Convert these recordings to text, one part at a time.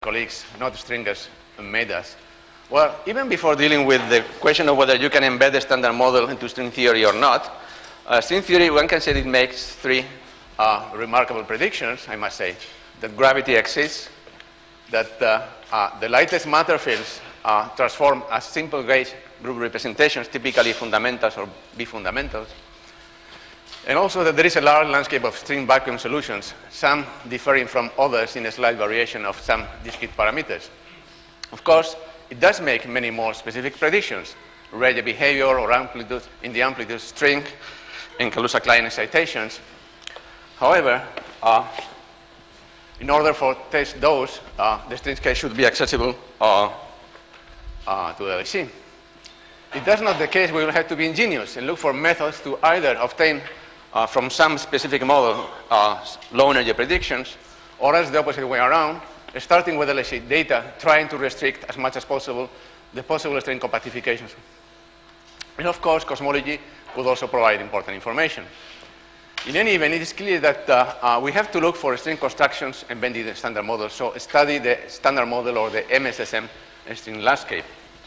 colleagues, not stringers, made us. Well, even before dealing with the question of whether you can embed the standard model into string theory or not, string theory, one can say it makes three remarkable predictions, I must say. That gravity exists, that the lightest matter fields transform as simple gauge group representations, typically fundamentals or bifundamentals, and also that there is a large landscape of string vacuum solutions, some differing from others in a slight variation of some discrete parameters. Of course, it does make many more specific predictions, rate behavior or amplitude in the amplitude string and Kaluza-Klein excitations. However, in order for test those, the string case should be accessible to the LHC. If that's not the case, we will have to be ingenious and look for methods to either obtain from some specific model low energy predictions, or else the opposite way around, starting with LHC data, trying to restrict as much as possible the possible string compactifications. And of course, cosmology could also provide important information. In any event, it is clear that we have to look for string constructions embedded in the standard model, so study the standard model or the MSSM string landscape.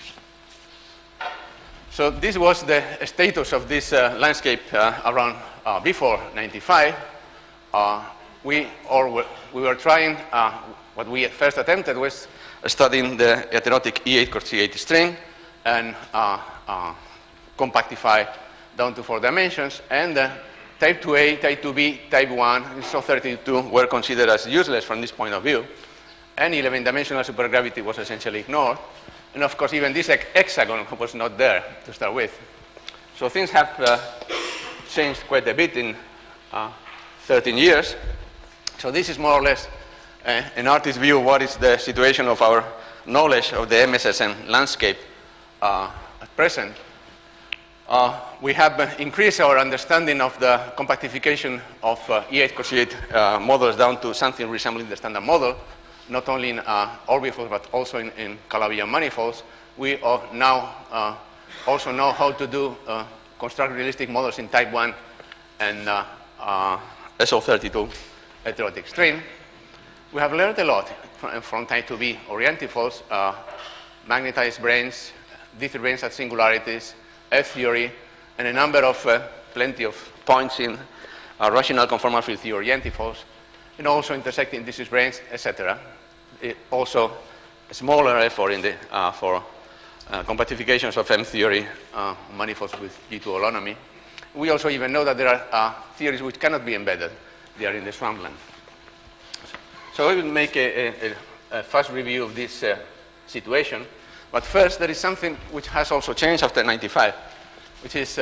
So this was the status of this landscape around before 95. We were trying, what we first attempted was studying the heterotic E8 cross E8 string and compactify down to 4 dimensions. And type 2A, type 2B, type 1, and SO32 were considered as useless from this point of view. And 11-dimensional supergravity was essentially ignored. And of course, even this hexagon was not there to start with. So things have changed quite a bit in 13 years. So this is more or less an artist's view of what is the situation of our knowledge of the MSSM landscape at present. We have increased our understanding of the compactification of E8 cross E8 models down to something resembling the standard model, not only in orbifolds, but also in Calabi-Yau manifolds. We now also know how to do construct realistic models in type 1 and SO32 heterotic string. We have learned a lot from type 2B orientifolds, magnetized branes, different branes at singularities, F-theory, and a number of plenty of points in rational conformal field theory orientifolds, and also intersecting discrete branes, etc. Also, a smaller effort in the, for compactifications of M-theory manifolds with G2 holonomy. We also even know that there are theories which cannot be embedded. They are in the swampland. So we will make a fast review of this situation. But first, there is something which has also changed after 95, which is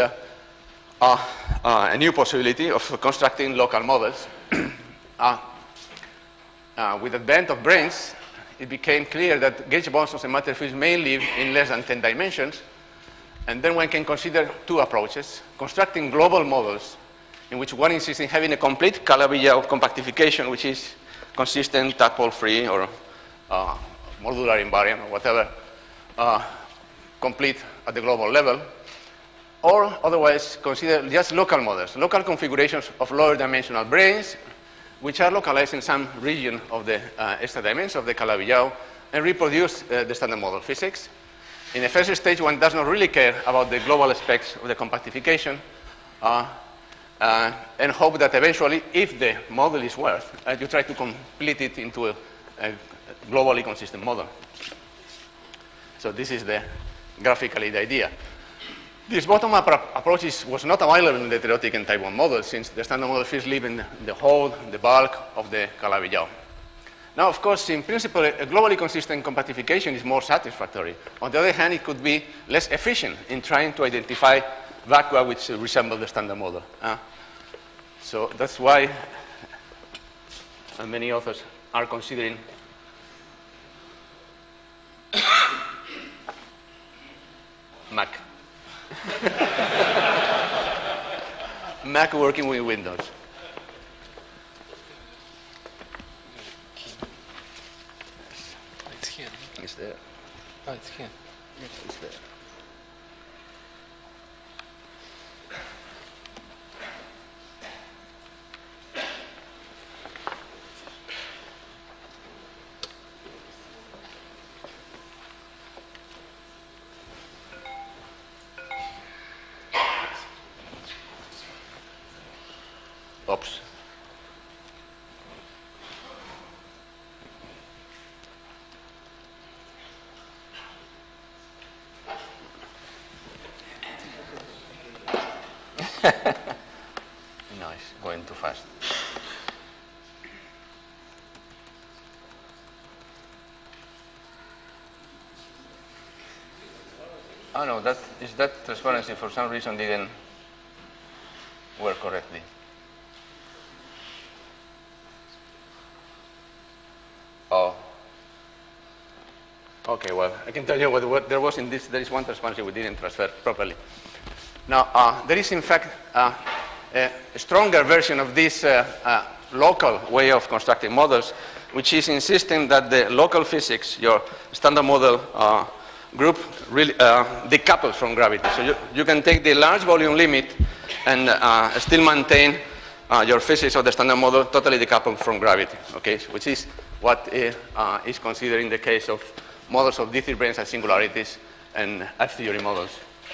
a new possibility of constructing local models. With the advent of branes, it became clear that gauge bosons and matter fields may live in less than 10 dimensions. And then one can consider two approaches: constructing global models in which one insists in having a complete Calabi-Yau compactification, which is consistent, tadpole-free, or modular invariant, or whatever, complete at the global level. Or otherwise, consider just local models, local configurations of lower dimensional branes, which are localized in some region of the extra dimension of the Calabi-Yau, and reproduce the standard model physics. In the first stage, one does not really care about the global aspects of the compactification, and hope that eventually, if the model is worth, you try to complete it into a globally consistent model. So this is graphically the idea. This bottom-up approach was not available in the heterotic and type 1 models, since the standard model fields live in the whole, the bulk of the Calabi-Yau. Now, of course, in principle, a globally consistent compactification is more satisfactory. On the other hand, it could be less efficient in trying to identify vacua which resemble the standard model. So that's why many authors are considering Mac. Mac working with Windows. It's here. It's there. Oh, it's here. Yes, it's there. Oops. No, it's going too fast. Oh no, that transparency for some reason didn't work correctly. Oh. Okay, well, I can tell you what there was in this. There is one transparency we didn't transfer properly. Now, there is in fact a stronger version of this local way of constructing models, which is insisting that the local physics, your standard model group, really decouples from gravity. So you can take the large volume limit and still maintain your physics of the standard model totally decoupled from gravity, okay? Which is what is considered in the case of models of discrete branes and singularities and F-theory models.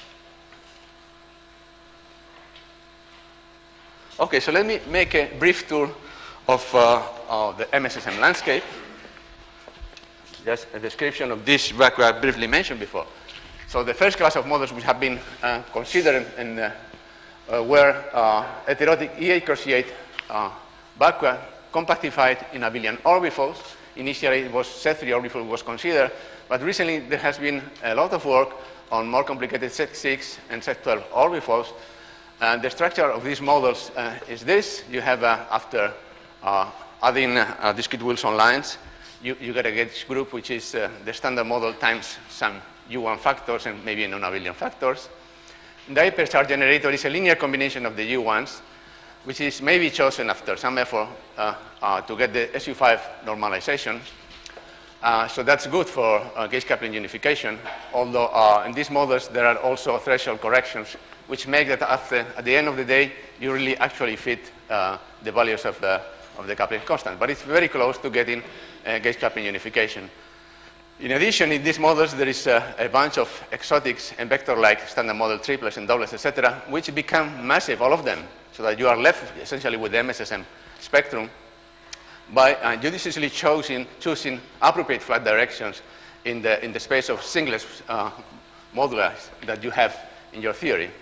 Okay, so let me make a brief tour of the MSSM landscape. Just a description of this vacuum I briefly mentioned before. So the first class of models which have been considered and were heterotic E8 cross E8 vacuum compactified in abelian orbifolds. Initially, it was set 3 orbifold was considered, but recently there has been a lot of work on more complicated set 6 and set 12 orbifolds. And the structure of these models is this. You have, after adding discrete Wilson lines, you get a gauge group, which is the standard model times some U1 factors and maybe non-abelian factors. The hypercharge generator is a linear combination of the U1s, which is maybe chosen after some effort to get the SU5 normalization. So that's good for gauge coupling unification, although in these models there are also threshold corrections, which make that at the end of the day, you really actually fit the values of the coupling constant. But it's very close to getting gauge coupling unification. In addition, in these models, there is a bunch of exotics and vector-like standard model triplets and doublets, etc., which become massive, all of them, so that you are left essentially with the MSSM spectrum by judiciously choosing appropriate flat directions in the space of singlet moduli that you have in your theory.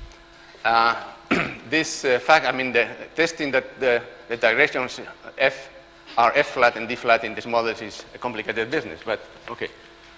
This fact, I mean, the testing that the directions F are F flat and D flat in these models is a complicated business, but okay.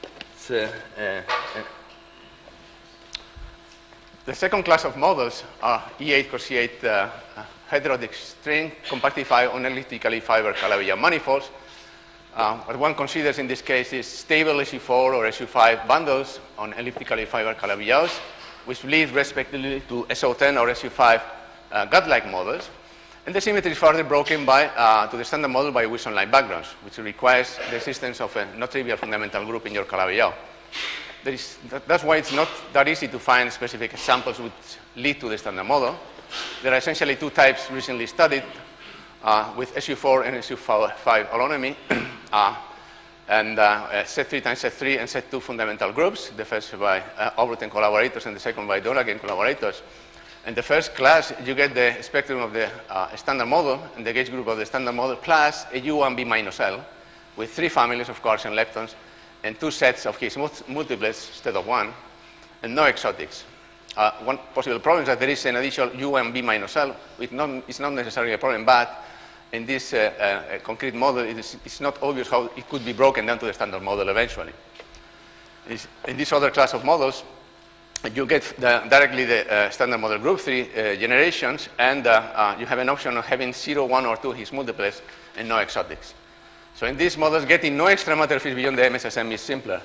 The second class of models are E8 cross E8 heterotic string compactified on elliptically fiber Calabi-Yau manifolds. What one considers in this case is stable SU4 or SU5 bundles on elliptically fiber Calabi-Yaus, which lead respectively to SO10 or SU5 gut-like models. And the symmetry is further broken to the standard model by Wilson line backgrounds, which requires the existence of a not trivial fundamental group in your Calabi-Yau. That's why it's not that easy to find specific examples which lead to the standard model. There are essentially two types recently studied with SU4 and SU5 holonomy, and set3 times set3 and set2 fundamental groups, the first by Obrut and collaborators and the second by Dolag and collaborators. In the first class, you get the spectrum of the standard model and the gauge group of the standard model plus a U1B minus L with 3 families of quarks and leptons and 2 sets of Higgs multiplets instead of 1 and no exotics. One possible problem is that there is an additional U1B minus L. It's not necessarily a problem, but in this concrete model, it's not obvious how it could be broken down to the standard model eventually. In this other class of models, you get directly the standard model group 3 generations, and you have an option of having 0, 1, or 2 Higgs multiplets and no exotics. So in these models, getting no extra matter fields beyond the MSSM is simpler.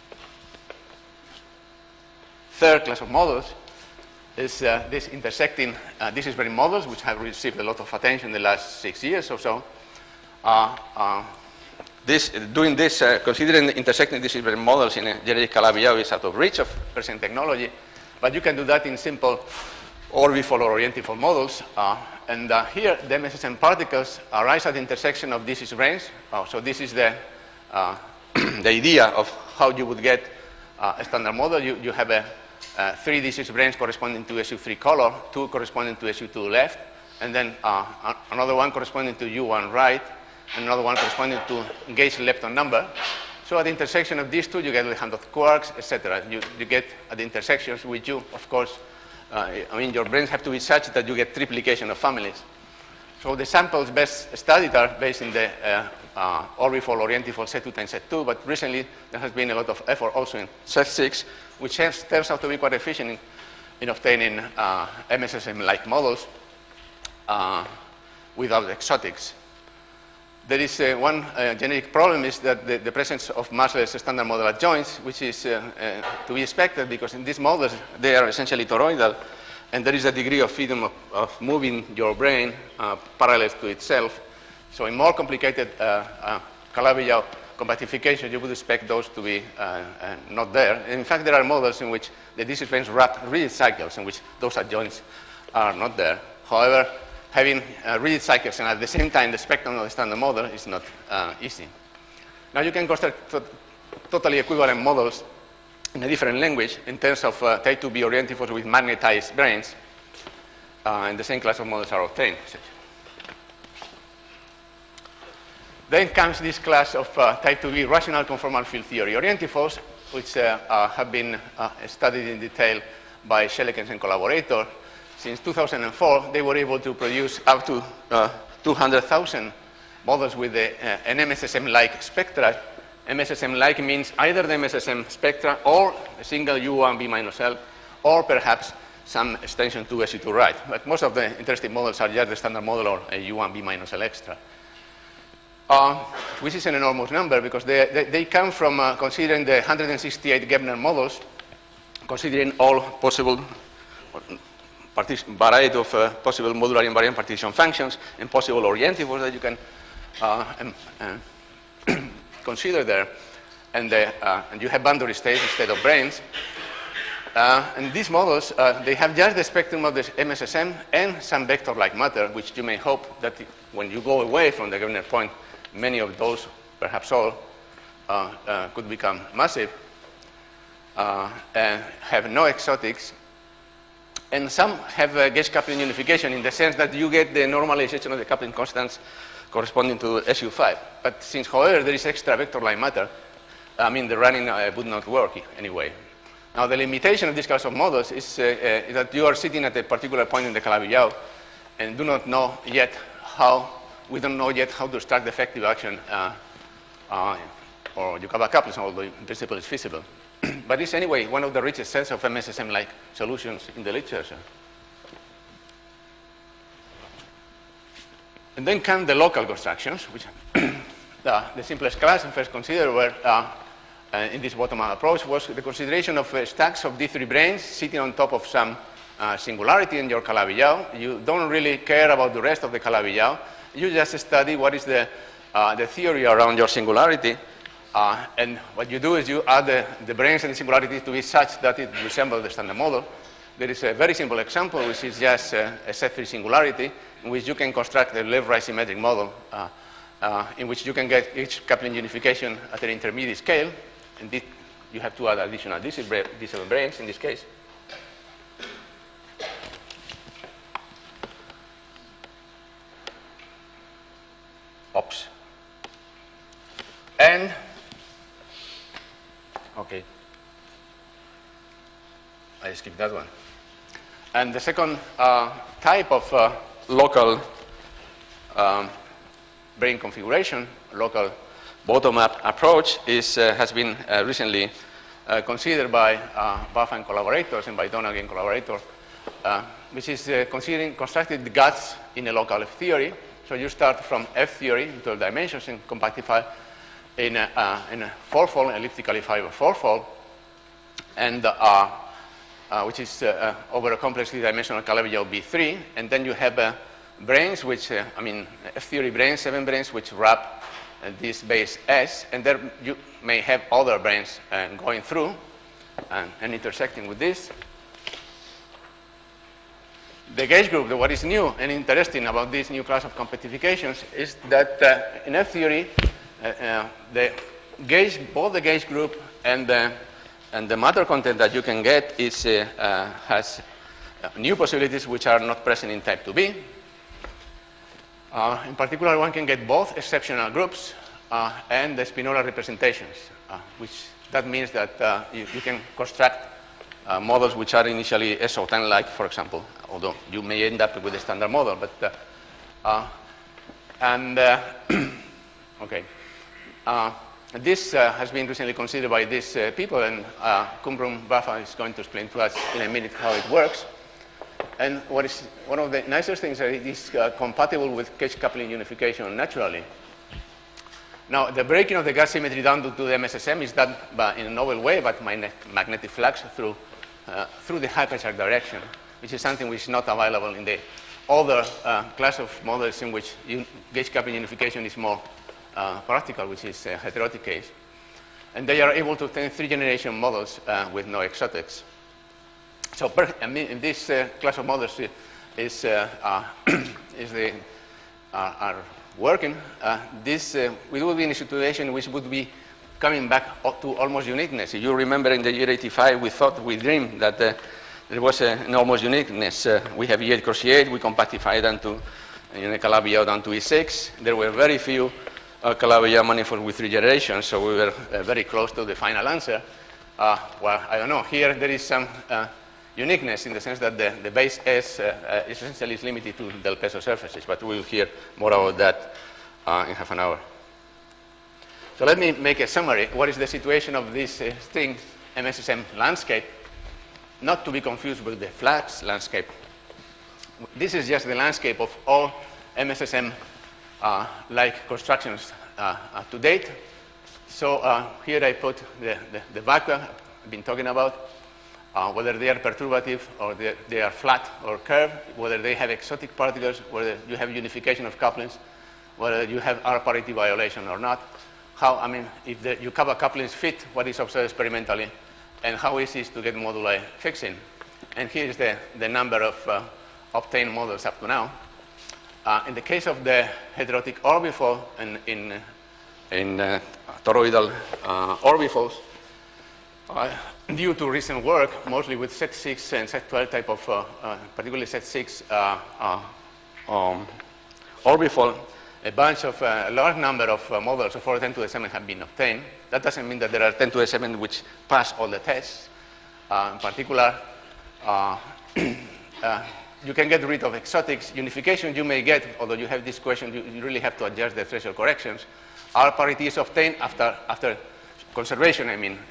Third class of models is this intersecting discrete brane models, which have received a lot of attention in the last 6 years or so. Considering intersecting discrete brane models in a generic Calabi-Yau is out of reach of present technology, but you can do that in simple orbifold or orientifold models. Here, the MSSM particles arise at the intersection of discrete branes. So this is the idea of how you would get a standard model. You have 3 discrete branes corresponding to SU3 color, 2 corresponding to SU2 left, and then another one corresponding to U1 right, and another one corresponding to gauge lepton number. So at the intersection of these two, you get the hand of quarks, etc. You get at the intersections with you, of course, your brains have to be such that you get triplication of families. So the samples best studied are based in the orbifold, orientifold, Z2 times Z2, but recently there has been a lot of effort also in Z6, which turns out to be quite efficient in obtaining MSSM-like models without exotics. There is one genetic problem is that the presence of massless standard model adjoints, which is to be expected because in these models they are essentially toroidal, and there is a degree of freedom of moving your brain parallel to itself. So in more complicated Calabi-Yau compactification, you would expect those to be not there. In fact, there are models in which the disciplines wrap rigid cycles in which those adjoints are not there. However, having rigid cycles and at the same time the spectrum of the standard model is not easy. Now you can construct totally equivalent models in a different language in terms of type 2B orientifolds with magnetized brains, and the same class of models are obtained. Then comes this class of type 2B rational conformal field theory orientifolds, which have been studied in detail by Schellekens and collaborator. Since 2004, they were able to produce up to 200,000 models with an MSSM-like spectra. MSSM-like means either the MSSM spectra or a single U1 B minus L, or perhaps some extension to SU2 right. But most of the interesting models are just the standard model or a U1 B minus L extra. Which is an enormous number because they come from considering the 168 Gebner models, considering all possible variety of possible modular invariant partition functions and possible orientifolds that you can consider there. And you have boundary states instead of brains. And these models, they have just the spectrum of the MSSM and some vector-like matter, which you may hope that when you go away from the Gebner point, many of those, perhaps all, could become massive and have no exotics. And some have gauge coupling unification in the sense that you get the normalization of the coupling constants corresponding to SU5. But since, however, there is extra vector-like matter, the running would not work anyway. Now, the limitation of this class of models is that you are sitting at a particular point in the Calabi-Yau and do not know yet we don't know yet how to extract the effective action or Yukawa couplers, although in principle it's feasible. But it's anyway one of the richest sets of MSSM-like solutions in the literature. And then come the local constructions, which the simplest class and first considered were in this bottom-up approach was the consideration of stacks of D3 brains sitting on top of some singularity in your Calabi-Yau. You don't really care about the rest of the Calabi-Yau. You just study what is the theory around your singularity. And what you do is you add the brains and the singularity to be such that it resembles the standard model. There is a very simple example, which is just a Z3 singularity, in which you can construct a left-right symmetric model in which you can get each coupling unification at an intermediate scale. And you have to add additional D7 brains in this case. Oops. And okay, I skipped that one. And the second type of local brain configuration, local bottom-up approach, has been recently considered by Baffa and collaborators and by Donaghy and collaborator, which is constructed the guts in a local F theory. So you start from F theory in 12 dimensions and compactify in a fourfold, elliptically fiber fourfold, and which is over a complex three-dimensional Calabi-Yau B3, and then you have brains, which F theory brains, 7 brains, which wrap this base S, and there you may have other brains going through and intersecting with this. The gauge group, what is new and interesting about this new class of compactifications is that in F theory, both the gauge group and the matter content that you can get has new possibilities which are not present in type 2B. In particular, one can get both exceptional groups and the spinora representations, which that means that you can construct models which are initially SO10-like, for example, although you may end up with a standard model. But okay, this has been recently considered by these people, and Kumrum Bafa is going to explain to us in a minute how it works. And what is one of the nicest things is that it is compatible with Cage coupling unification naturally. Now, the breaking of the gas symmetry down to the MSSM is done in a novel way, but magnetic flux through the hypercharge direction, which is something which is not available in the other class of models in which gauge coupling unification is more practical, which is a heterotic case. And they are able to obtain 3-generation models with no exotics. So this class of models are working. We will be in a situation which would be coming back to almost uniqueness. If you remember in the year 85, we dreamed that there was an almost uniqueness. We have E8 cross E8, we compactified them to Calabi-Yau down to E6. There were very few Calabi-Yau manifolds with 3 generations, so we were very close to the final answer. Well, I don't know. Here there is some uniqueness in the sense that the base S essentially is limited to Del Peso surfaces, but we'll hear more about that in half an hour. So let me make a summary. What is the situation of this string MSSM landscape? Not to be confused with the flux landscape. This is just the landscape of all MSSM-like constructions to date. So here I put the vacua I've been talking about. Whether they are perturbative or they are flat or curved, whether they have exotic particles, whether you have unification of couplings, whether you have R parity violation or not, if the Yukawa couplings fit what is observed experimentally, and how easy it is to get moduli fixing. And here is the number of obtained models up to now. In the case of the heterotic orbifold in toroidal orbifolds, due to recent work, mostly with set 6 and set 12 type of, particularly set 6 orbifold, a large number of models of order 10 to the 7 have been obtained. That doesn't mean that there are 10 to the 7 which pass all the tests. In particular, you can get rid of exotics. Unification you may get, although you have this question, you really have to adjust the threshold corrections. R parity is obtained after conservation,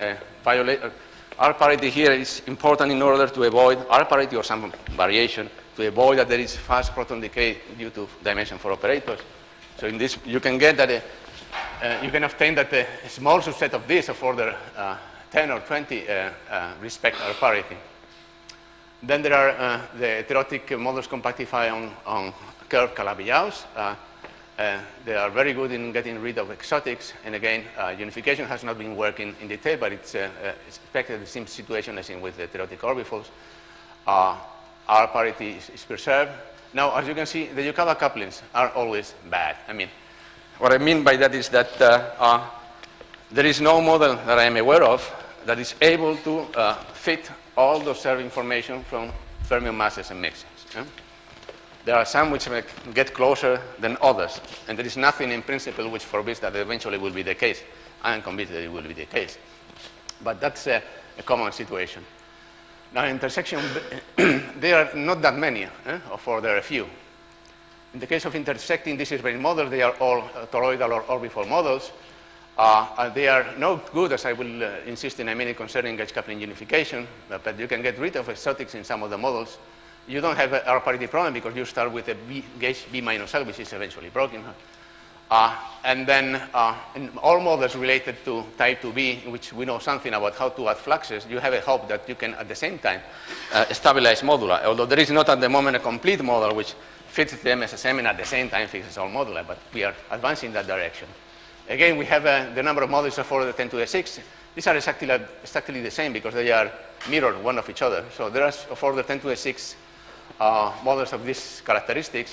R parity here is important in order to avoid R parity or some variation, to avoid that there is fast proton decay due to dimension for operators. So in this, you can get that you can obtain that a small subset of this of order 10 or 20 respect R parity. Then there are the heterotic models compactify on curved Calabi-Yaus. They are very good in getting rid of exotics. And again, unification has not been working in detail, but it's expected the same situation as in with the heterotic orbifolds. R parity is preserved. Now, as you can see, the Yukawa couplings are always bad. What I mean by that is that there is no model that I am aware of that is able to fit all the observed information from fermion masses and mixings. There are some which get closer than others, and there is nothing in principle which forbids that eventually will be the case. I am convinced that it will be the case. But that's a common situation. Now, intersection, there are not that many, or there are a few. In the case of intersecting discrete models, they are all toroidal or orbifold models. They are not good, as I will insist in a minute, concerning gauge coupling unification, but you can get rid of exotics in some of the models. You don't have an R parity problem because you start with a gauge B minus L, which is eventually broken. And then in all models related to type 2B, in which we know something about how to add fluxes, you have a hope that you can, at the same time, stabilize moduli. Although there is not at the moment a complete model which fits the MSSM and at the same time fixes all moduli, but we are advancing in that direction. Again, we have the number of models of order 10 to the 6. These are exactly the same because they are mirrored one of each other. So there are of order 10 to the 6 models of these characteristics.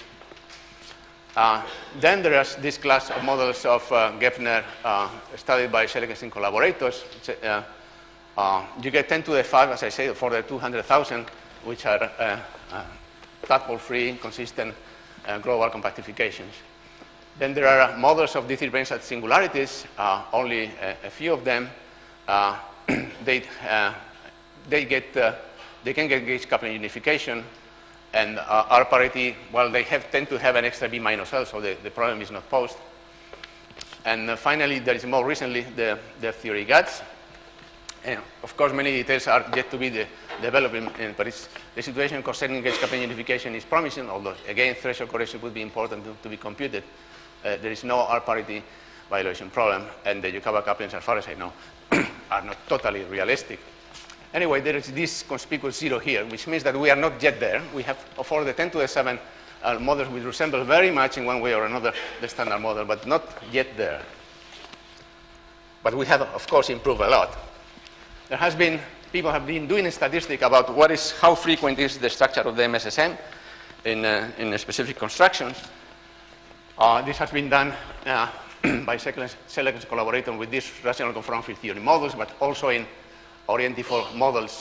Then there is this class of models of Geffner studied by Shelikensky collaborators. You get 10 to the 5, as I say, for the 200,000, which are tadpole-free, consistent global compactifications. Then there are models of D3 branes at singularities, only a few of them. They can get gauge coupling unification, and R parity, well, they tend to have an extra B minus L, so the problem is not posed. And finally, there is more recently the theory GATS. And of course, many details are yet to be developed, but the situation concerning gauge coupling unification is promising, although, again, threshold correction would be important to be computed. There is no R parity violation problem, and the Yukawa couplings, as far as I know, are not totally realistic. Anyway, there is this conspicuous zero here, which means that we are not yet there. We have, for the 10 to the 7 models, which resemble very much in one way or another the standard model, but not yet there. But we have, of course, improved a lot. There has been, people have been doing a statistic about how frequent is the structure of the MSSM in specific constructions. This has been done by Seleken's collaborator with these rational conformal field theory models, but also in orientifold models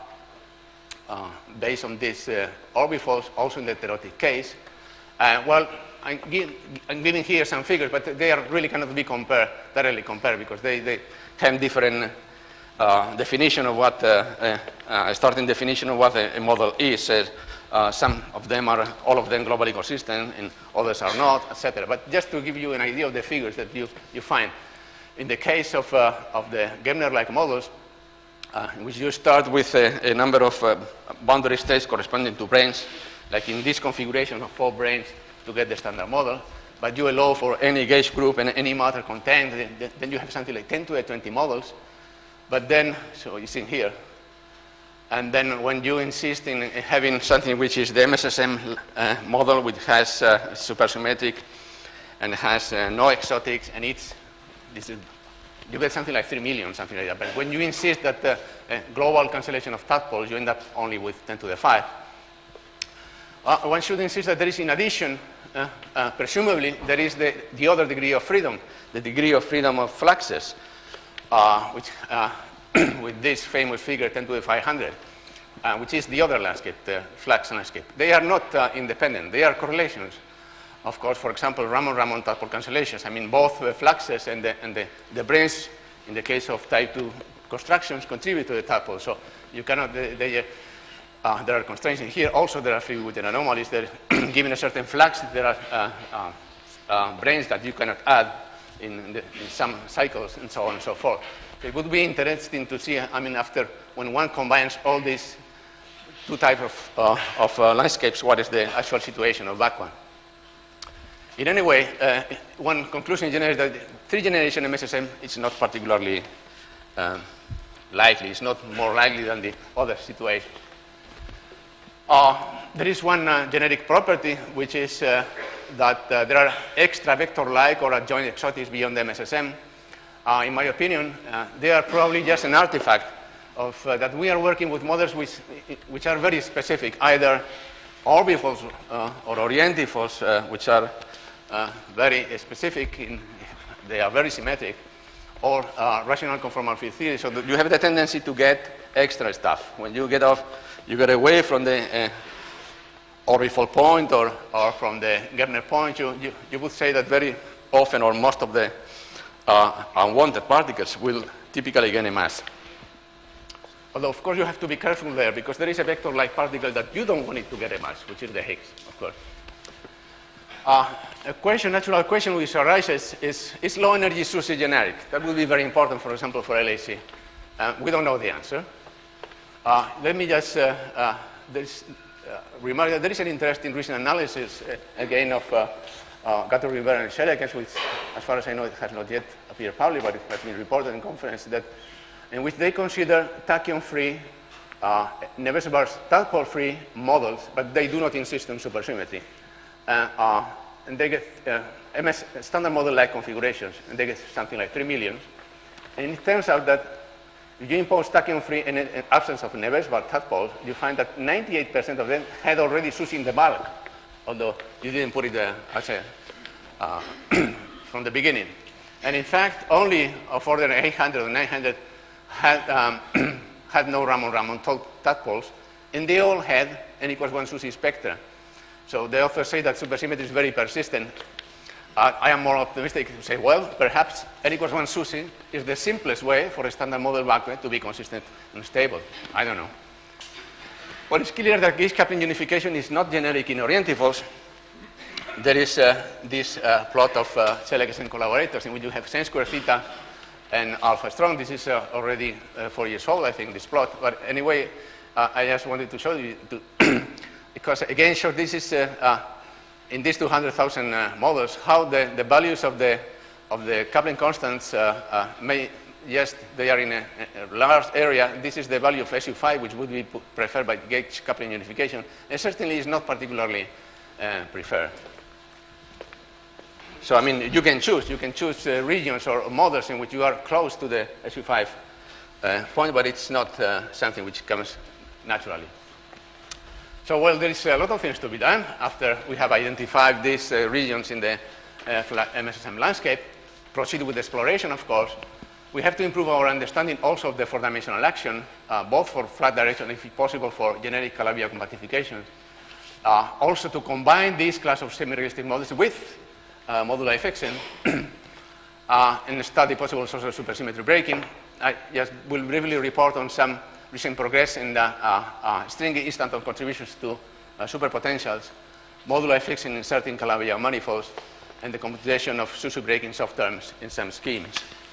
based on these orbifolds, also in the heterotic case. Well, I'm giving here some figures, but they really cannot be directly compared, because they have different definition of what starting definition of what a model is. Some of them are, all of them, globally consistent, and others are not, etc. But just to give you an idea of the figures that you find, in the case of the Gebner-like models, in which you start with a number of boundary states corresponding to branes, like in this configuration of 4 branes to get the standard model, but you allow for any gauge group and any matter contained, then you have something like 10 to the 20 models. But then, so it's in here, and then when you insist in having something which is the MSSM model, which has supersymmetric and has no exotics, and you get something like 3 million, something like that. But when you insist that the global cancellation of tadpoles, you end up only with 10 to the 5. One should insist that there is, in addition, presumably, there is the other degree of freedom, the degree of freedom of fluxes, which, with this famous figure, 10 to the 500, which is the other landscape, the flux landscape. They are not independent. They are correlations. Of course, for example, Ramon-Ramon tadpole cancellations. I mean, both the fluxes and the branes, in the case of type 2 constructions, contribute to the tadpole. So you cannot, there are constraints in here. Also, there are free Witten anomalies. Given a certain flux, there are branes that you cannot add in some cycles, and so on and so forth. So it would be interesting to see, I mean, when one combines all these two types of landscapes, what is the actual situation of that one. In any way, one conclusion is that 3-generation MSSM is not particularly likely. It's not more likely than the other situation. There is one genetic property, which is that there are extra vector-like or adjoint exotics beyond the MSSM. In my opinion, they are probably just an artifact of that we are working with models which are very specific, either orbifolds or orientifolds, which are very specific, they are very symmetric, or rational conformal field theory. So you have the tendency to get extra stuff. When you get away from the orbifold point or from the Gebner point, you would say that very often, or most of the unwanted particles will typically gain a mass. Although, of course, you have to be careful there, because there is a vector-like particle that you don't want it to get a mass, which is the Higgs, of course. A natural question which arises is low energy SUSY generic? That would be very important, for example, for LHC. We don't know the answer. Let me just remark that there is an interesting recent analysis, again, of Gato Rivera and Shelekens, which, as far as I know, it has not yet appeared publicly, but it has been reported in conference, in which they consider tachyon-free, Neves-Barr tadpole-free models, but they do not insist on supersymmetry. And they get MS standard model-like configurations, and they get something like 3 million. And it turns out that if you impose tachyon-free in an absence of Neves-Barr tadpoles, you find that 98% of them had already SUSY in the bulk, although you didn't put it as a from the beginning. And in fact, only of order 800 or 900 had, had no Ramon-Ramon tadpoles, and they all had N=1 SUSY spectra. So the authors say that supersymmetry is very persistent. I am more optimistic to say, well, perhaps N equals 1 SUSY is the simplest way for a standard model backward to be consistent and stable. I don't know. Well, it's clear that gauge coupling unification is not generic in orientifolds. There is this plot of Seleges and collaborators in which you have sin square theta and alpha strong. This is already 4 years old, I think, this plot. But anyway, I just wanted to show you, because again, show this is in these 200,000 models, how the values of the coupling constants may, yes, they are in a large area. This is the value of SU5, which would be preferred by gauge coupling unification, and certainly is not particularly preferred. So, I mean, you can choose regions or models in which you are close to the SU5 point, but it's not something which comes naturally. So, well, there is a lot of things to be done after we have identified these regions in the MSSM landscape. Proceed with exploration, of course. We have to improve our understanding also of the four-dimensional action, both for flat direction, if possible, for generic Calabi-Yau compactifications. Also to combine this class of semi-realistic models with moduli fixing and study possible sources of supersymmetry breaking. I just will briefly report on some recent progress in the stringy instanton contributions to superpotentials, moduli fixing in certain Calabi-Yau manifolds, and the computation of SUSY breaking soft terms in some schemes.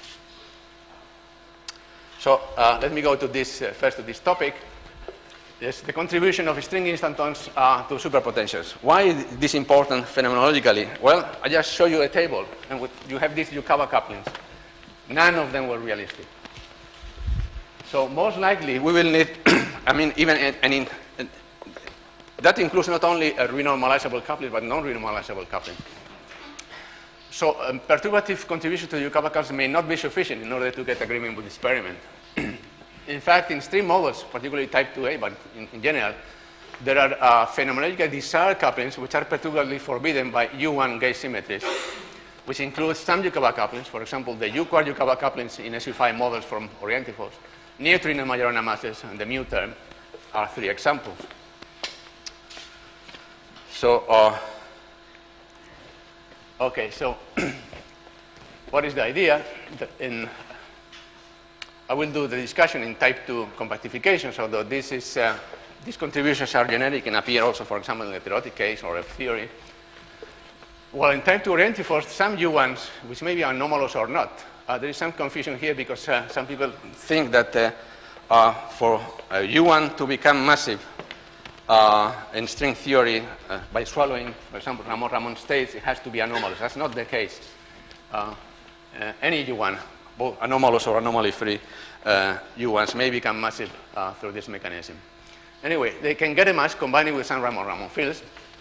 So let me go to this first to this topic. Yes, the contribution of string instantons to superpotentials. Why is this important phenomenologically? Well, I just show you a table, and you have these Yukawa couplings. None of them were realistic. So most likely we will need, I mean, even that includes not only a renormalizable coupling, but non-renormalizable coupling. So perturbative contribution to the Yukawa couplings may not be sufficient in order to get agreement with the experiment. In fact, in string models, particularly type 2A, but in general, there are phenomenologically desired couplings which are perturbatively forbidden by U1 gauge symmetries, which includes some Yukawa couplings, for example, the U-quart Yukawa couplings in SU5 models from orientifolds, neutrino Majorana masses, and the mu term are 3 examples. So, okay, so what is the idea? I will do the discussion in type 2 compactifications, although these contributions are generic and appear also, for example, in the theoretic case or F theory. Well, in type 2 orientifolds, some U1s, which may be anomalous or not, there is some confusion here because some people think that for U1 to become massive in string theory by swallowing, for example, Ramon states, it has to be anomalous. That's not the case. Any U1, both anomalous or anomaly-free U1s may become massive through this mechanism. Anyway, they can get a mass combining with some Ramon fields.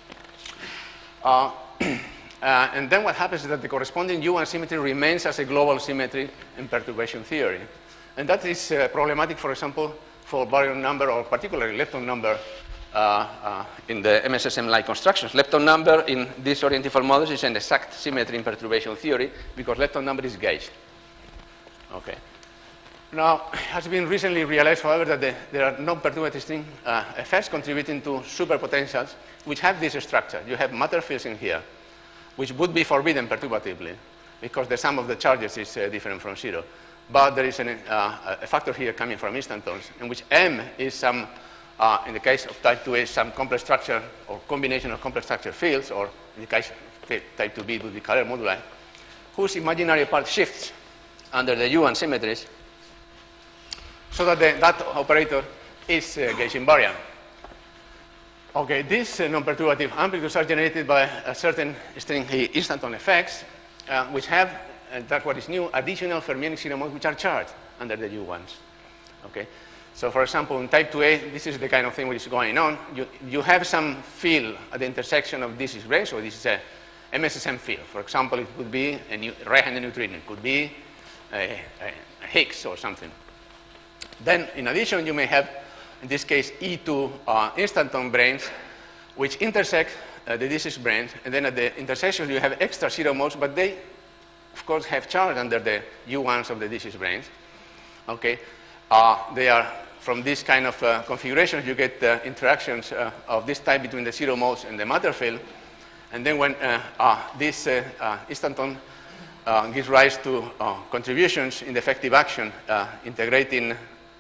And then what happens is that the corresponding U1 symmetry remains as a global symmetry in perturbation theory. And that is problematic, for example, for baryon number or particularly lepton number in the MSSM-like constructions. Lepton number in these orientifold models is an exact symmetry in perturbation theory because lepton number is gauged. Okay. Now, it has been recently realized, however, that there are non-perturbative string effects contributing to superpotentials which have this structure. You have matter fields in here, which would be forbidden perturbatively because the sum of the charges is different from 0. But there is a factor here coming from instantons, in which M is some, in the case of type 2A, some complex structure or combination of complex structure fields, or in the case of type 2B, it would be Kähler moduli, whose imaginary part shifts under the U1 symmetries, so that that operator is gauge invariant. Okay, these non-perturbative amplitudes are generated by a certain string instanton effects, which have, that's what is new, additional fermionic zero modes which are charged under the U1s. Okay, so for example, in type 2A, this is the kind of thing which is going on. You have some field at the intersection of this is gray, so this is a MSSM field. For example, it could be a right-handed neutrino, it could be a Higgs or something. Then, in addition, you may have, in this case, E2 instanton branes, which intersect the D6 branes, and then at the intersection you have extra zero modes, but they, of course, have charge under the U1s of the D6 branes. Okay, they are from this kind of configuration, you get interactions of this type between the zero modes and the matter field. And then when this instanton gives rise to contributions in the effective action, integrating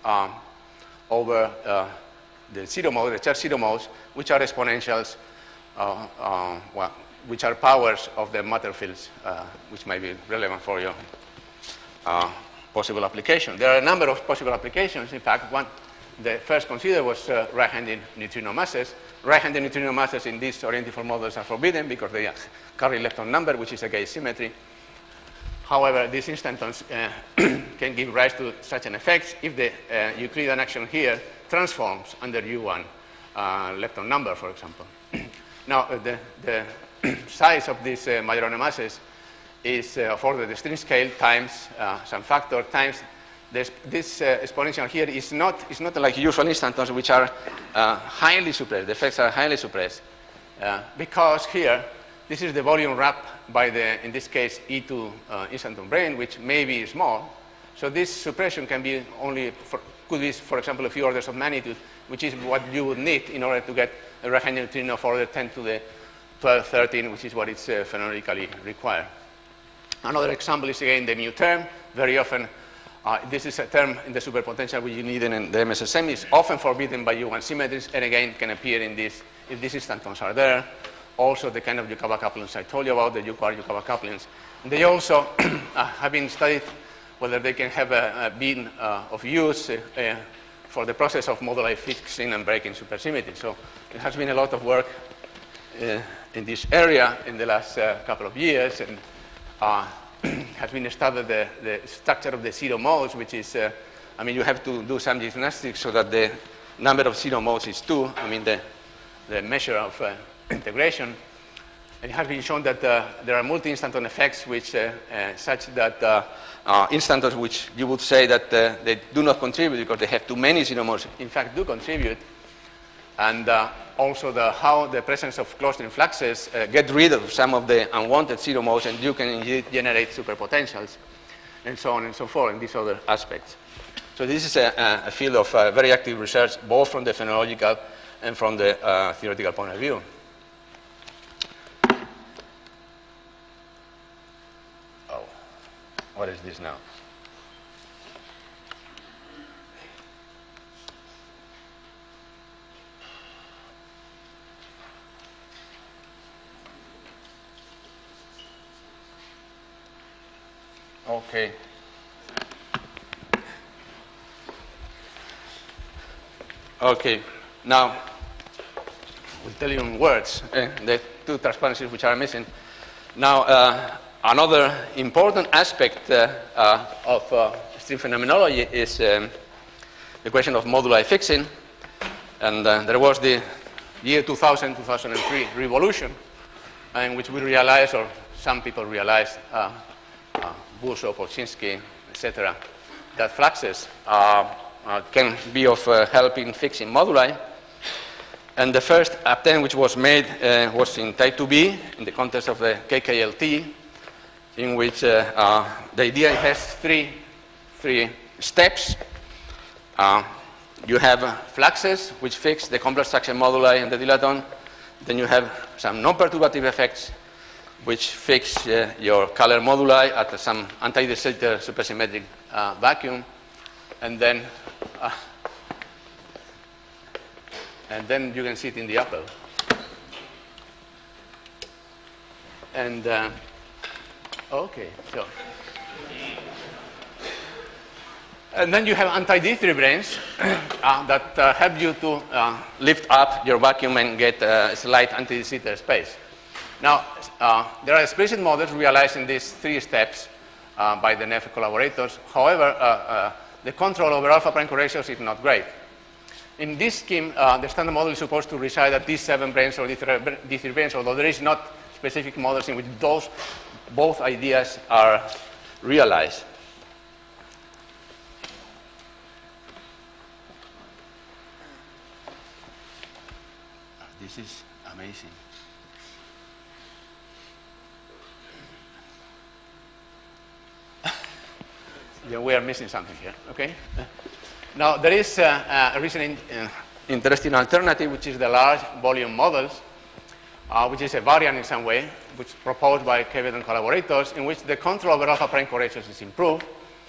over the zero mode, the charge zero modes, which are exponentials, well, which are powers of the matter fields, which might be relevant for your possible application. There are a number of possible applications. In fact, the first considered was right-handed neutrino masses. Right-handed neutrino masses in these orientiform models are forbidden because they carry lepton number, which is a gauge symmetry. However, these instantons can give rise to such an effect if the Euclidean action here transforms under U1 lepton number, for example. Now, the size of these Majorana masses is of order the string scale times some factor times this exponential here is not like usual instantons, which are highly suppressed. The effects are highly suppressed because here this is the volume wrapped by the, in this case, E2 instanton brane, which may be small. So this suppression can be only could be, for example, a few orders of magnitude, which is what you would need in order to get a right-handed neutrino of order 10 to the 12, 13, which is what is phenomenologically required. Another example is, again, the mu term. Very often, this is a term in the superpotential which you need in the MSSM. It's often forbidden by U1 symmetries, and again, can appear in this if these instantons are there. Also, the kind of Yukawa couplings I told you about, the Yukawa couplings. They also have been studied whether they can have been of use for the process of moduli fixing and breaking supersymmetry. So there has been a lot of work in this area in the last couple of years, and has been studied the structure of the zero modes, which is, I mean, you have to do some gymnastics so that the number of zero modes is 2, I mean, the measure of integration. And it has been shown that there are multi-instanton effects which such that instantons which you would say that they do not contribute because they have too many zero modes, in fact, do contribute. And also how the presence of closed fluxes get rid of some of the unwanted zero modes, and you can indeed generate superpotentials, and so on and so forth in these other aspects. So this is a field of very active research, both from the phenomenological and from the theoretical point of view. Oh, what is this now? Okay. Okay. Now, we'll tell you in words the two transparencies which are missing. Now, another important aspect of string phenomenology is the question of moduli fixing. And there was the year 2000, 2003 revolution in which we realized, or some people realized, Busho, Polchinski, etc., that fluxes can be of help in fixing moduli. And the first attempt which was made was in type 2b, in the context of the KKLT, in which the idea has three steps. You have fluxes which fix the complex structure moduli and the dilaton. Then you have some non-perturbative effects which fix your color moduli at some anti-de Sitter supersymmetric vacuum, and then you can see it in the apple. And okay, so and then you have anti-D3 branes that help you to lift up your vacuum and get a slight anti-de Sitter space. Now, there are explicit models realizing these three steps by the Neff collaborators. However, the control over alpha prime corrections is not great. In this scheme, the standard model is supposed to reside at D7 branes or D3 branes, although there is not specific models in which both ideas are realized. This is amazing. Yeah, we are missing something here, okay? Now, there is a recent interesting alternative, which is the large volume models, which is a variant in some way, which is proposed by Kevin and collaborators, in which the control over alpha prime corrections is improved.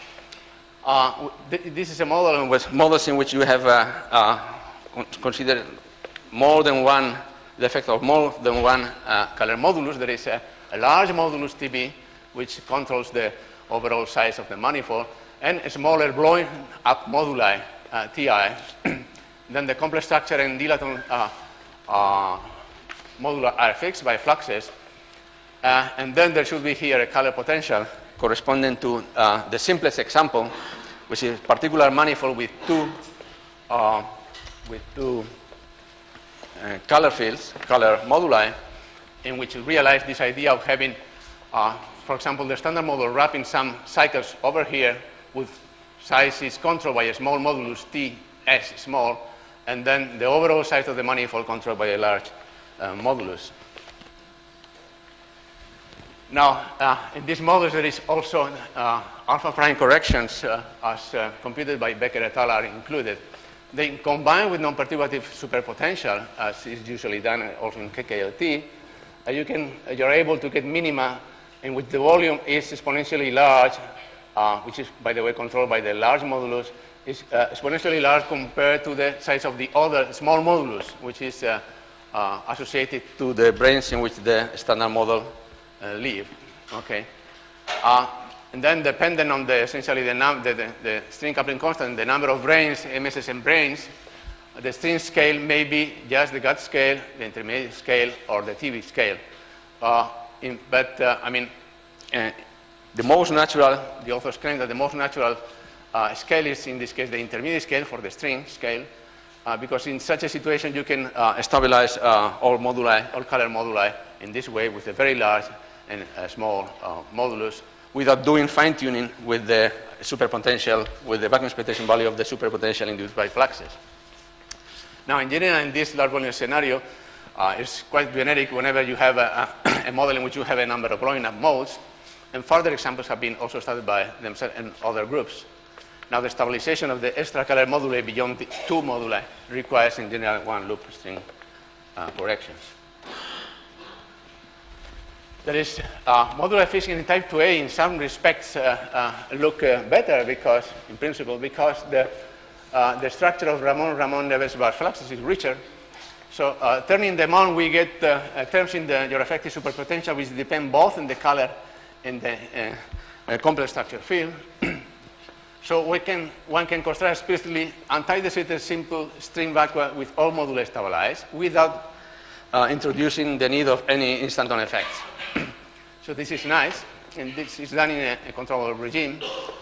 This is a model with models in which you have considered more than one, the effect of more than one color modulus. There is a large modulus TB, which controls the overall size of the manifold, and a smaller blowing up moduli, TI. Then the complex structure and dilaton moduli are fixed by fluxes. And then there should be here a color potential corresponding to the simplest example, which is a particular manifold with two color fields, color moduli, in which you realize this idea of having, for example, the standard model wrapping some cycles over here with sizes controlled by a small modulus Ts small, and then the overall size of the manifold controlled by a large modulus. Now, in these models, there is also alpha prime corrections as computed by Becker et al. Are included. They combine with non-perturbative superpotential, as is usually done also in KKLT. You're able to get minima in which the volume is exponentially large, which is, by the way, controlled by the large modulus, is exponentially large compared to the size of the other small modulus, which is associated to the branes in which the standard model live. Okay. And then dependent on essentially the string coupling constant, the number of branes, MSS and branes, the string scale may be just the gut scale, the intermediate scale, or the TV scale. I mean, the most natural, the authors claim that the most natural scale is, in this case, the intermediate scale for the string scale, because in such a situation you can stabilize all color moduli in this way with a very large and small modulus without doing fine-tuning with the superpotential, with the vacuum expectation value of the superpotential induced by fluxes. Now, in general, in this large volume scenario, it's quite generic whenever you have a model in which you have a number of blowing up modes, and further examples have been also studied by themselves and other groups. Now, the stabilization of the extracolor moduli beyond the two moduli requires, in general, one loop string corrections. There is modular efficiency in type 2A in some respects look better because, in principle, because the structure of Ramon-Nevers-Bar fluxes is richer. So turning them on, we get terms in your effective superpotential which depend both in the color and the complex structure field. So one can construct explicitly anti-de-Sitter simple string vacua with all moduli stabilized without introducing the need of any instant-on effects. So this is nice, and this is done in a controllable regime.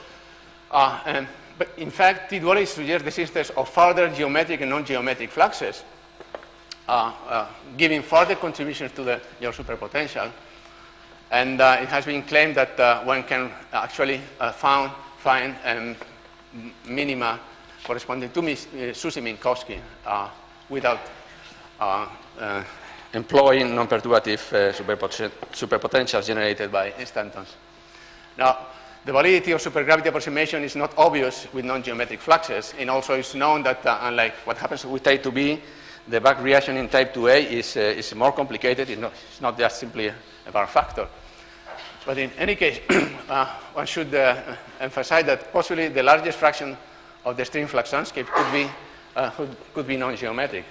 But in fact, T-duality suggests the existence of further geometric and non-geometric fluxes, giving further contributions to your superpotential. And it has been claimed that one can actually find minima corresponding to Susi-Minkowski without employing non-perturbative superpotentials generated by instantons. Now, the validity of supergravity approximation is not obvious with non-geometric fluxes, and also it's known that unlike what happens with type 2B, the back reaction in type 2A is more complicated. It's not just simply a bar factor. But in any case, one should emphasize that possibly the largest fraction of the string flux landscape could be non-geometric.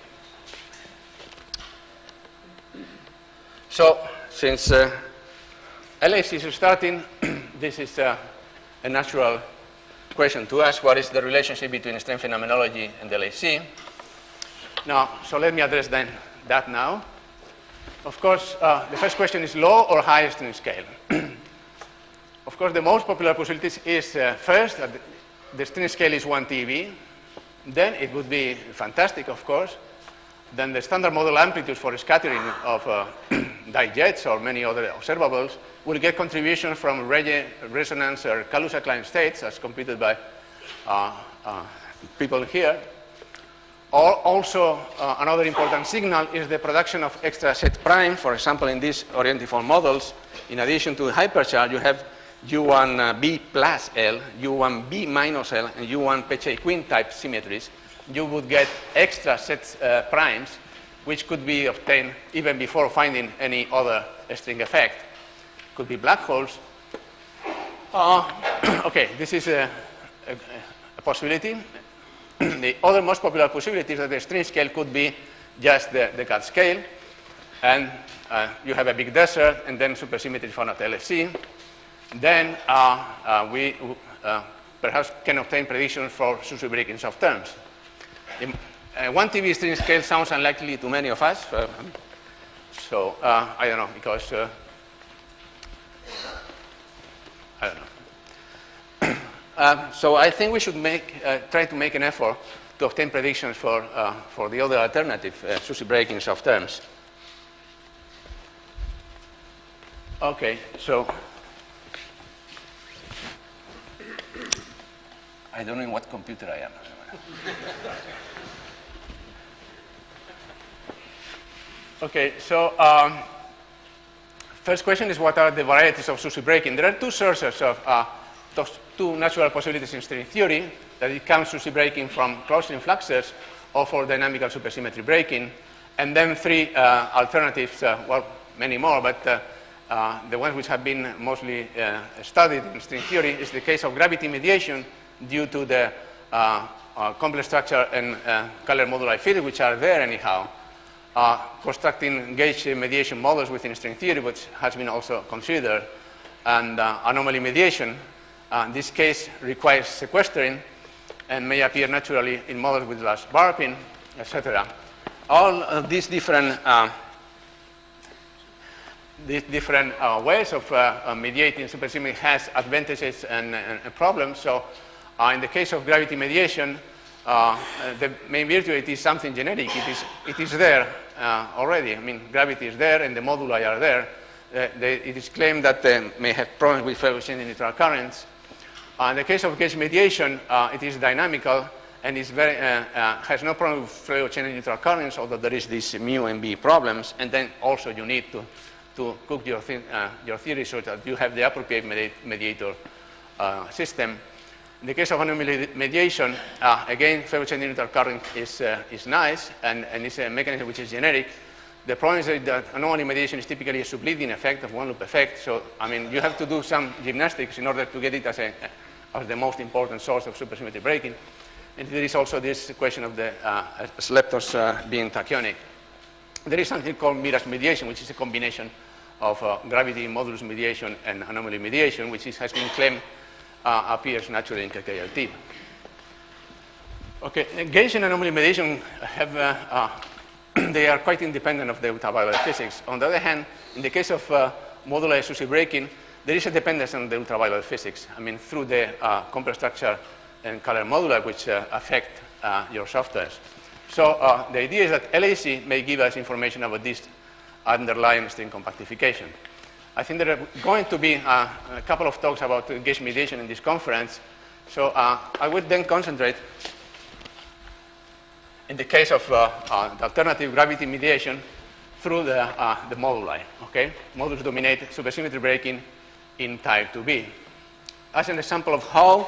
So, since LHC is starting, this is a natural question to ask: what is the relationship between string phenomenology and LHC? Now, so let me address that now. Of course, the first question is low or high string scale. Of course, the most popular possibilities is first, the string scale is 1 TeV. Then it would be fantastic, of course. Then the standard model amplitudes for scattering of dijets or many other observables will get contributions from resonance or Kaluza-Klein states as computed by people here. Also, another important signal is the production of extra set prime. For example, in these orientiform models, in addition to hypercharge, you have U1B plus L, U1B minus L, and U1 Peccei-Quinn type symmetries, you would get extra sets primes, which could be obtained even before finding any other string effect. Could be black holes. Okay, this is a possibility. The other most popular possibility is that the string scale could be just the Descartes scale, and you have a big desert, and then supersymmetry found at LHC. Then we perhaps can obtain predictions for Susy breaking soft terms. 1 TeV string scale sounds unlikely to many of us, so I don't know, because I don't know. So I think we should try to make an effort to obtain predictions for the other alternative, Susy breaking soft terms. Okay, so I don't know in what computer I am. Okay, so first question is, what are the varieties of Susy breaking? There are two sources of those two natural possibilities in string theory, that it comes Susy breaking from closed string fluxes or for dynamical supersymmetry breaking, and then three alternatives, well, many more, but the ones which have been mostly studied in string theory is the case of gravity mediation due to the complex structure and Kähler moduli field, which are there anyhow. Constructing gauge mediation models within string theory, which has been also considered, and anomaly mediation. This case requires sequestering and may appear naturally in models with large warping, etc. All of these different ways of mediating supersymmetry has advantages and problems. So in the case of gravity mediation, the main virtue, it is something generic. It is there already. I mean, gravity is there and the moduli are there. It is claimed that they may have problems with Fredholz-Chaining neutral currents. In the case of gauge mediation, it is dynamical and is very, has no problem with Fredholz-Chaining neutral currents, although there is this mu and b problems. And then also you need to cook your theory so that you have the appropriate mediator system. In the case of anomaly mediation, again, Fredholz-Chaining neutral current is nice, and it's a mechanism which is generic. The problem is that anomaly mediation is typically a subleading effect of one loop effect. So, I mean, you have to do some gymnastics in order to get it as the most important source of supersymmetry breaking. And there is also this question of the selectors being tachyonic. There is something called Mirage mediation, which is a combination of gravity modulus mediation and anomaly mediation, which has been claimed appears naturally in KKLT. Okay, gauge and anomaly mediation have they are quite independent of the ultraviolet physics. On the other hand, in the case of moduli Susy breaking, there is a dependence on the ultraviolet physics. I mean, through the complex structure and Kähler moduli, which affect your softwares. So the idea is that LHC may give us information about this underlying string compactification. I think there are going to be a couple of talks about gauge mediation in this conference. So I would then concentrate in the case of the alternative gravity mediation through the moduli. Okay? Modulus dominate supersymmetry breaking in type 2B. As an example of how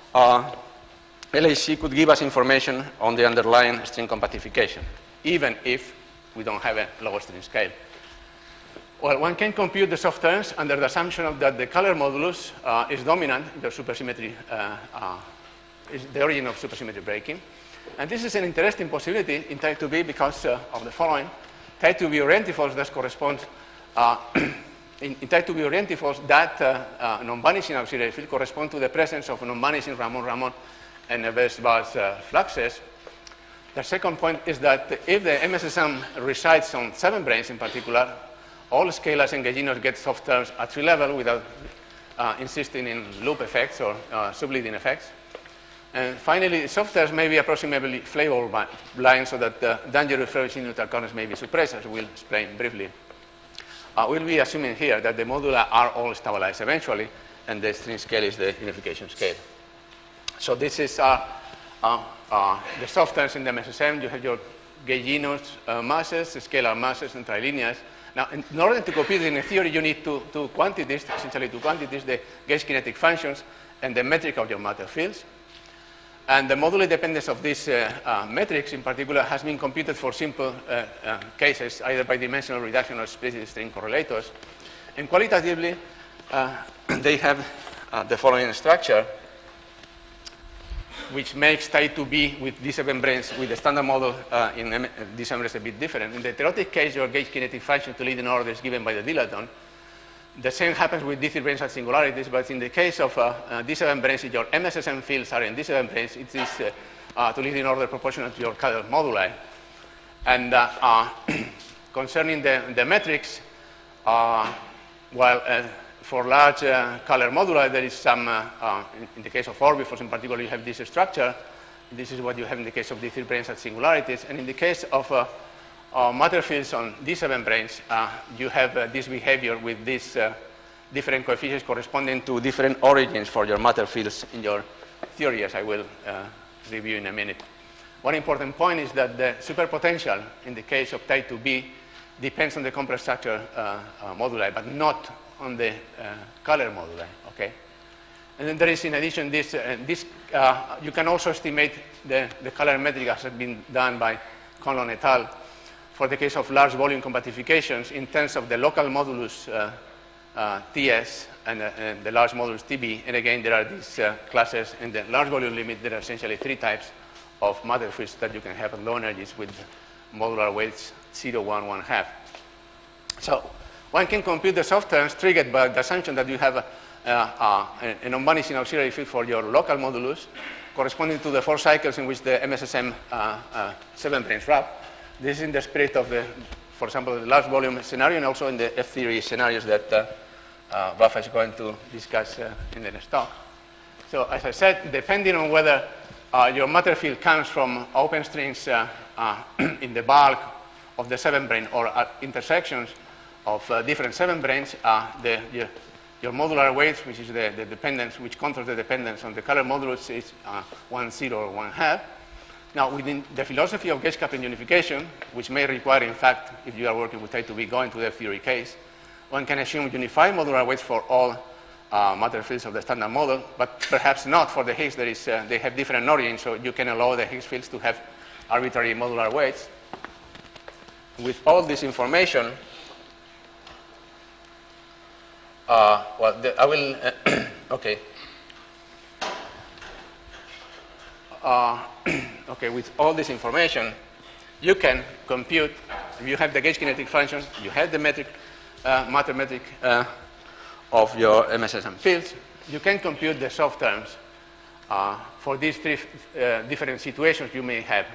LHC could give us information on the underlying string compactification, even if we don't have a lower string scale. Well, one can compute the soft terms under the assumption that the Kähler modulus is dominant in the supersymmetry, is the origin of supersymmetry breaking. And this is an interesting possibility in type 2B because of the following. Type 2B orientifolds thus corresponds, in type 2B orientifolds, that non-vanishing auxiliary field corresponds to the presence of non-vanishing Ramon-Ramon and Nevers-Valls fluxes. The second point is that if the MSSM resides on 7 branes in particular, all scalars and gauginos get soft terms at tree level without insisting in loop effects or subleading effects. And finally, soft terms may be approximately flavor blind so that the dangerous Fredholz-Chaining neutral currents may be suppressed, as we'll explain briefly. We'll be assuming here that the moduli are all stabilized eventually, and the string scale is the unification scale. So this is the soft terms in the MSSM. You have your gauginos masses, scalar masses, and trilinears, Now, in order to compute in a theory, you need two quantities, essentially two quantities, the gauge kinetic functions and the metric of your matter fields. And the modular dependence of these metrics, in particular, has been computed for simple cases, either by dimensional reduction or explicit string correlators. And qualitatively, they have the following structure, which makes Ti2b with D7 branes with the standard model in D7 branes a bit different. In the theoretic case, your gauge kinetic function to leading order is given by the dilaton. The same happens with D3 branes at singularities, but in the case of D7 branes, if your MSSM fields are in D7 branes, it is to leading order proportional to your Kähler moduli. And concerning the metrics, for large Kähler moduli, there is some, in the case of orbifors in particular, you have this structure. This is what you have in the case of D3 branes at singularities. And in the case of matter fields on D7 branes, you have this behavior with these different coefficients corresponding to different origins for your matter fields in your theory, as I will review in a minute. One important point is that the superpotential in the case of Ti2b depends on the complex structure moduli, but not on the Kähler moduli, okay? And then there is, in addition, you can also estimate the Kähler metric as has been done by Conlon et al. For the case of large volume compactifications in terms of the local modulus Ts and the large modulus Tb. And again, there are these classes in the large volume limit. There are essentially 3 types of matter fields that you can have at low energies with modular weights 0, 1, 1/2. So one can compute the soft terms triggered by the assumption that you have a non-vanishing auxiliary field for your local modulus corresponding to the 4 cycles in which the MSSM 7 branes wrap. This is in the spirit of the, for example, the large volume scenario and also in the F-theory scenarios that Rafa is going to discuss in the next talk. So as I said, depending on whether your matter field comes from open strings in the bulk of the 7 brane or at intersections of different 7 branes, your modular weights, which is the dependence, which controls the dependence on the Kähler modulus, is 1, 0, or 1/2. Now, within the philosophy of gauge coupling unification, which may require, in fact, if you are working with Ti2b, going to the theory case, one can assume unified modular weights for all matter fields of the standard model, but perhaps not for the Higgs. They have different origins, so you can allow the Higgs fields to have arbitrary modular weights. With all this information, I will, okay. Okay, with all this information, you can compute, if you have the gauge kinetic function, you have the metric, matter metric of your MSSM fields, you can compute the soft terms for these 3 different situations you may have.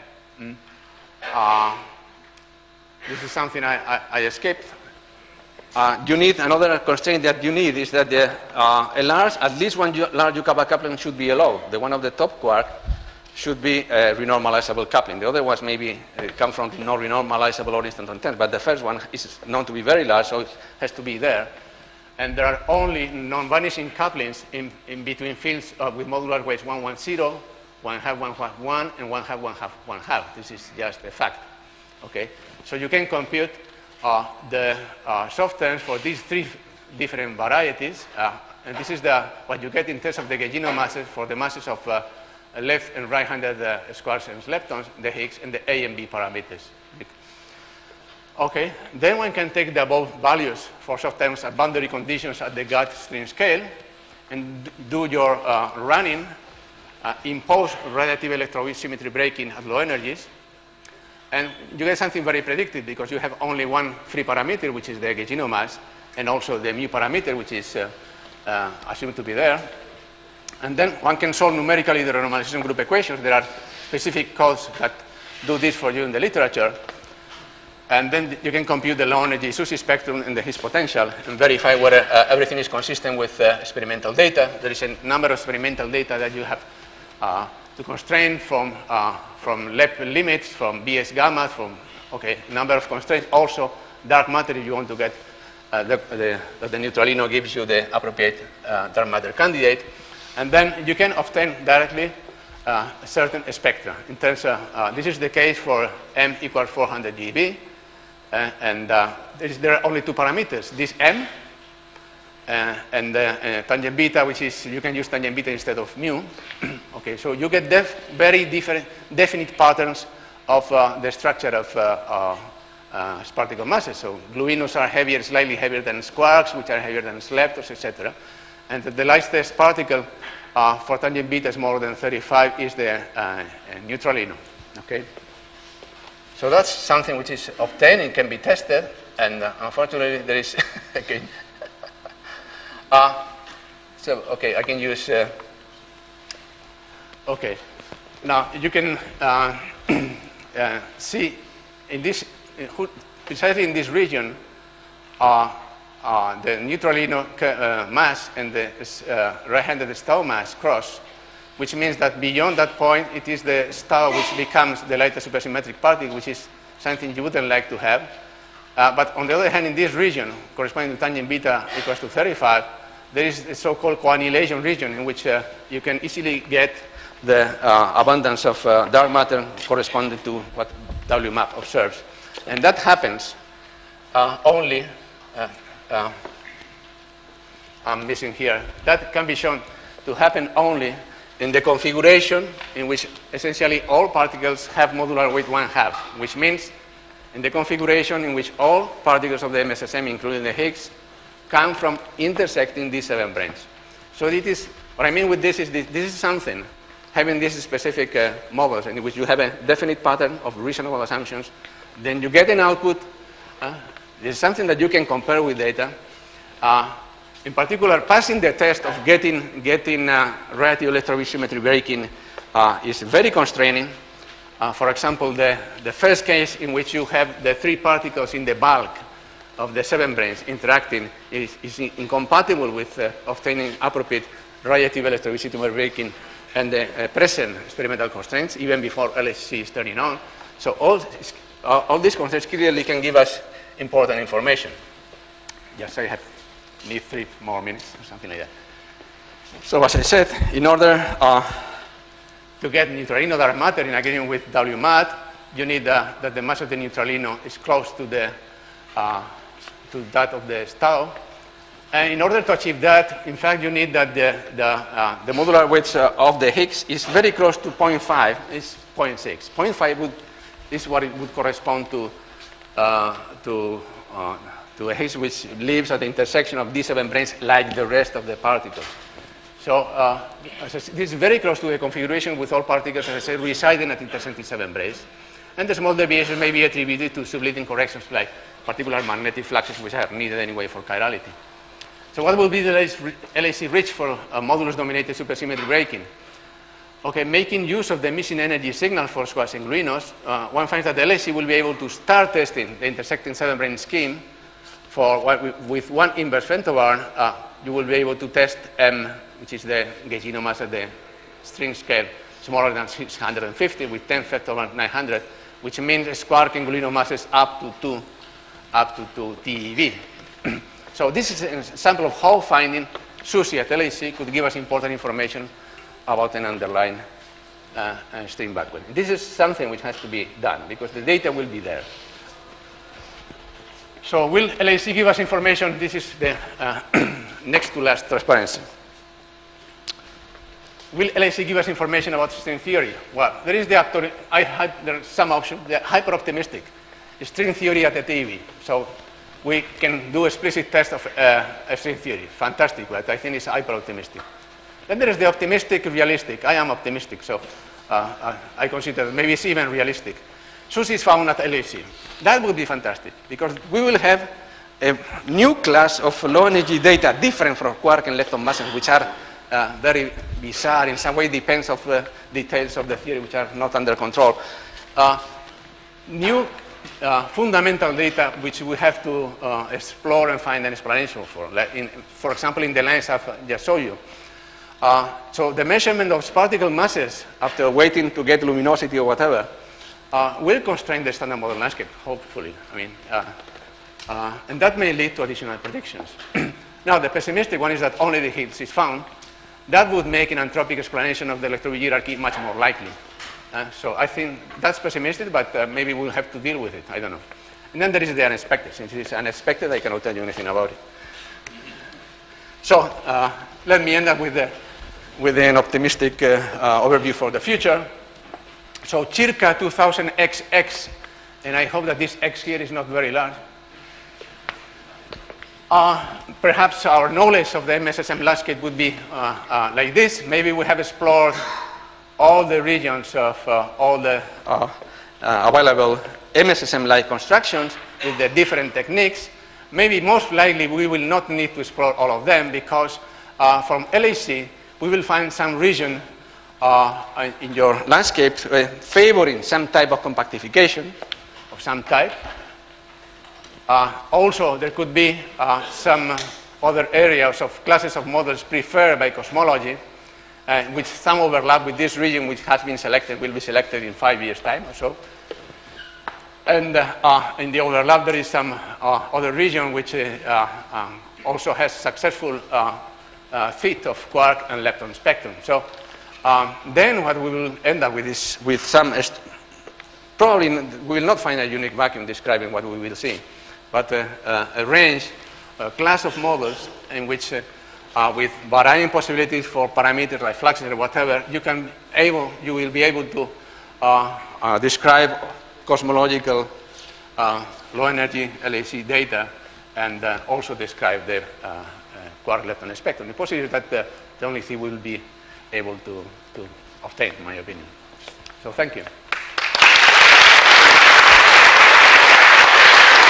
This is something I escaped. You need another constraint that you need is that at least one large U-kappa coupling should be allowed. The one of the top quark should be renormalizable coupling. The other ones maybe come from non-renormalizable or instant tense, but the first one is known to be very large, so it has to be there. And there are only non-vanishing couplings in between fields with modular weights 1, 1, 0, 1/2, 1/2, 1, and 1/2, 1/2, 1/2. This is just a fact. Okay, so you can compute the soft terms for these 3 different varieties, and this is what you get in terms of the Gaugino masses for the masses of left and right-handed squares and leptons, the Higgs, and the A and B parameters. Okay, then one can take the above values for soft terms at boundary conditions at the GATT string scale and do your running, impose relative electroweak symmetry breaking at low energies, and you get something very predictive because you have only one free parameter, which is the Gaugino mass, and also the mu parameter, which is assumed to be there. And then one can solve numerically the renormalization group equations. There are specific codes that do this for you in the literature. And then you can compute the low energy SUSY spectrum and the Higgs potential and verify whether everything is consistent with experimental data. There is a number of experimental data that you have to constrain from limits, from BS gamma, from number of constraints. Also, dark matter if you want to get the neutralino gives you the appropriate dark matter candidate. And then you can obtain directly certain spectra. In terms of, this is the case for M equals 400 GeV. there are only two parameters, this m and tangent beta, which is, you can use tangent beta instead of mu. Okay, so you get very definite patterns of the structure of particle masses. So gluinos are heavier, slightly heavier than squarks, which are heavier than leptons, etc. And the lightest particle for tangent beta is more than 35 is the neutralino. Okay. So that's something which is obtained and can be tested, and unfortunately there is again. So okay, I can use. Okay, now you can see in this, precisely in this region, the neutralino mass and the right-handed Stau mass cross, which means that beyond that point, it is the Stau which becomes the lightest supersymmetric particle, which is something you wouldn't like to have. But on the other hand, in this region, corresponding to tangent beta equals to 35, there is a so-called coannihilation region in which you can easily get the abundance of dark matter corresponding to what WMAP observes. And that happens only, I'm missing here, that can be shown to happen only in the configuration in which essentially all particles have modular weight 1/2, which means in the configuration in which all particles of the MSSM, including the Higgs, come from intersecting these 7 branes. So it is, what I mean with this is this is something, having these specific models in which you have a definite pattern of reasonable assumptions, then you get an output. This is something that you can compare with data. In particular, passing the test of getting relative electroweak symmetry breaking is very constraining. For example, the first case in which you have the 3 particles in the bulk of the 7 branes interacting is incompatible with obtaining appropriate relative electroweak symmetry breaking and the present experimental constraints, even before LHC is turning on. So all these constraints clearly can give us important information. Yes, I need 3 more minutes or something like that. So as I said, in order to get neutralino dark matter in agreement with WMAT, you need that the mass of the neutralino is close to to that of the Stau. And in order to achieve that, in fact, you need that the modular weights of the Higgs is very close to 0.5, it's 0.6. 0.5 is what it would correspond to a Higgs which lives at the intersection of these 7 branes like the rest of the particles. So this is very close to the configuration with all particles, as I said, residing at intersecting 7 branes. And the small deviations may be attributed to subleading corrections like particular magnetic fluxes, which are needed anyway for chirality. So what will be the LHC rich for modulus-dominated supersymmetry breaking? Okay, making use of the missing energy signal for squares and gluinos, one finds that the LHC will be able to start testing the intersecting 7-brane scheme for with one inverse femtobarn. You will be able to test M, which is the gaugino mass at the string scale smaller than 650 with 10 femtobarn 900, which means squark and gluino masses up to 2 TeV. So this is a sample of how finding SUSY at LHC could give us important information about an underlying string backward. This is something which has to be done because the data will be there. So will LHC give us information? This is the next to last transparency. Will LHC give us information about string theory? Well, there is there are some options. They are hyper-optimistic. String theory at the TeV. So we can do explicit test of string theory. Fantastic, but I think it's hyper-optimistic. Then there is the optimistic, realistic. I am optimistic, so I consider maybe it's even realistic. SUSY is found at LHC. That would be fantastic, because we will have a new class of low-energy data different from quark and lepton masses, which are very bizarre, in some way depends on the details of the theory, which are not under control. New fundamental data which we have to explore and find an explanation for. Like for example, in the lines I've just showed you. So the measurement of particle masses after waiting to get luminosity or whatever will constrain the standard model landscape, hopefully. I mean, and that may lead to additional predictions. Now, the pessimistic one is that only the Higgs is found. That would make an entropic explanation of the electroweak hierarchy much more likely. So I think that's pessimistic, but maybe we'll have to deal with it. I don't know. And then there is the unexpected. Since it is unexpected, I cannot tell you anything about it. So let me end up with an optimistic overview for the future. So circa 2000XX, and I hope that this X here is not very large. Perhaps our knowledge of the MSSM landscape would be like this. Maybe we have explored all the regions of all the available MSSM-like constructions with the different techniques. Maybe most likely we will not need to explore all of them because from LHC we will find some region in your landscape favoring some type of compactification of some type. Also, there could be some other areas of classes of models preferred by cosmology, which some overlap with this region which has been selected, will be selected in 5 years' time or so. And in the overlap, there is some other region which also has successful fit of quark and lepton spectrum. So then what we will end up with is with some, probably we will not find a unique vacuum describing what we will see, but a range, a class of models in which with varying possibilities for parameters like fluxes or whatever, you will be able to describe cosmological low energy LHC data and also describe the quark lepton spectrum. The possibility is that the only thing we will be able to obtain, in my opinion. So thank you.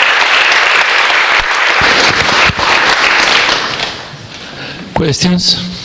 Questions?